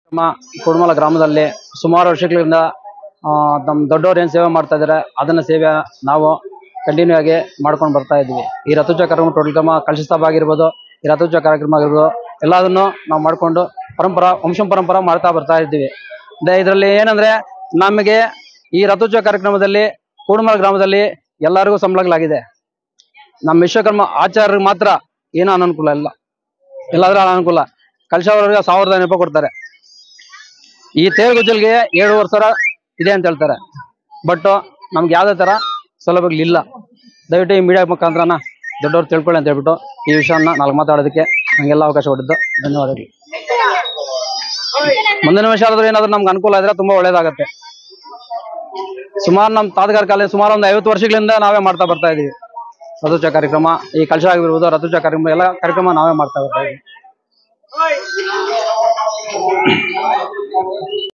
ನಮ್ಮ ಕುಡುಮಲ ಗ್ರಾಮದಲ್ಲಿ ಸುಮಾರು ವರ್ಷಗಳಿಂದ ನಮ್ಮ ದೊಡ್ಡವರು ಏನು ಸೇವೆ ಮಾಡ್ತಾ ಇದ್ದಾರೆ ಅದನ್ನ ಸೇವೆ ನಾವು ಕಂಟಿನ್ಯೂ ಆಗಿ ಮಾಡ್ಕೊಂಡು ಬರ್ತಾ ಇದ್ವಿ. ಈ ರಥೋತ್ಸವ ಕಾರ್ಯಕ್ರಮ ಟೋಟಲ್ ಕ್ರಮ ಕಲಶ ಸ್ಥಾಪ ಆಗಿರ್ಬೋದು, ಈ ರಥೋತ್ಸವ ಕಾರ್ಯಕ್ರಮ ಆಗಿರ್ಬೋದು, ಎಲ್ಲದನ್ನು ನಾವು ಮಾಡ್ಕೊಂಡು ವಂಶ ಪರಂಪರ ಮಾಡ್ತಾ ಬರ್ತಾ ಇದ್ದೀವಿ. ಇದರಲ್ಲಿ ಏನಂದ್ರೆ ನಮಗೆ ಈ ರಥೋತ್ಸವ ಕಾರ್ಯಕ್ರಮದಲ್ಲಿ ಕೂಡುಮಲ ಗ್ರಾಮದಲ್ಲಿ ಎಲ್ಲರಿಗೂ ಸಂಬಳಗಳಾಗಿದೆ. ನಮ್ಮ ವಿಶ್ವಕರ್ಮ ಆಚಾರ್ಯರಿಗೆ ಮಾತ್ರ ಏನೋ ಅನಾನುಕೂಲ ಇಲ್ಲ, ಎಲ್ಲಾದ್ರೂ ಅನಾನುಕೂಲ. ಕಲಶ ಅವರಿಗೆ 1500 ರೂಪಾಯಿ ಕೊಡ್ತಾರೆ. ಈ ತೇರುಗುಜ್ಜಲ್ಗೆ 7,500 ಸಾವಿರ ಇದೆ ಅಂತ ಹೇಳ್ತಾರೆ. ಬಟ್ ನಮ್ಗೆ ಯಾವುದೇ ತರ ಸೌಲಭ್ಯಗಳಿಲ್ಲ. ದಯವಿಟ್ಟು ಈ ಮೀಡಿಯಾ ಮುಖಾಂತರನ ದೊಡ್ಡವರು ತಿಳ್ಕೊಳ್ಳಿ ಅಂತ ಹೇಳ್ಬಿಟ್ಟು ಈ ವಿಷಯನ 4 ಮಾತಾಡೋದಕ್ಕೆ ನಂಗೆಲ್ಲ ಅವಕಾಶ ಕೊಟ್ಟಿದ್ದು ಧನ್ಯವಾದಗಳು. ಮುಂದಿನ ವಿಷಯ ಆದ್ರೂ ಏನಾದ್ರೂ ನಮ್ಗೆ ಅನುಕೂಲ ಇದ್ರೆ ತುಂಬಾ ಒಳ್ಳೇದಾಗತ್ತೆ. ಸುಮಾರು ನಮ್ಮ ತಾತಗಾರ ಕಾಲ ಸುಮಾರು ಒಂದು 50 ವರ್ಷಗಳಿಂದ ನಾವೇ ಮಾಡ್ತಾ ಬರ್ತಾ ಇದೀವಿ. ರಥೋತ್ಸವ ಕಾರ್ಯಕ್ರಮ, ಈ ಕಲಶ ಆಗಿರ್ಬೋದು, ರಥೋತ್ಸವ ಕಾರ್ಯಕ್ರಮ ಎಲ್ಲ ಕಾರ್ಯಕ್ರಮ ನಾವೇ ಮಾಡ್ತಾ ಬರ್ತಾ ಇದೀವಿ.